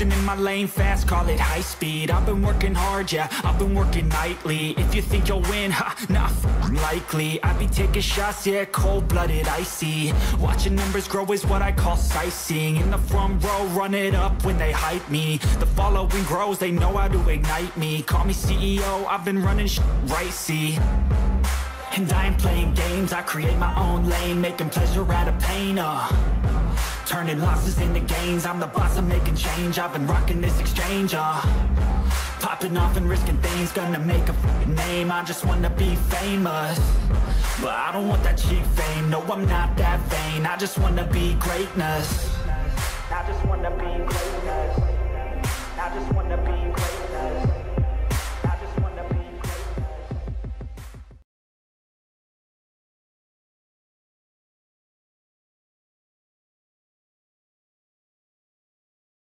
Cruising in my lane fast, call it high speed. I've been working hard, yeah, I've been working nightly. If you think you'll win, ha, nah, likely. I be taking shots, yeah, cold-blooded, icy. Watching numbers grow is what I call sightseeing. In the front row, run it up when they hype me. The following grows, they know how to ignite me. Call me CEO, I've been running right, see. And I ain't playing games, I create my own lane, making pleasure out of pain, turning losses into gains. I'm the boss, I'm making change. I've been rocking this exchange, popping off and risking things. Gonna make a name, I just wanna be famous. But I don't want that cheap fame, no, I'm not that vain. I just wanna be greatness. I just wanna be great.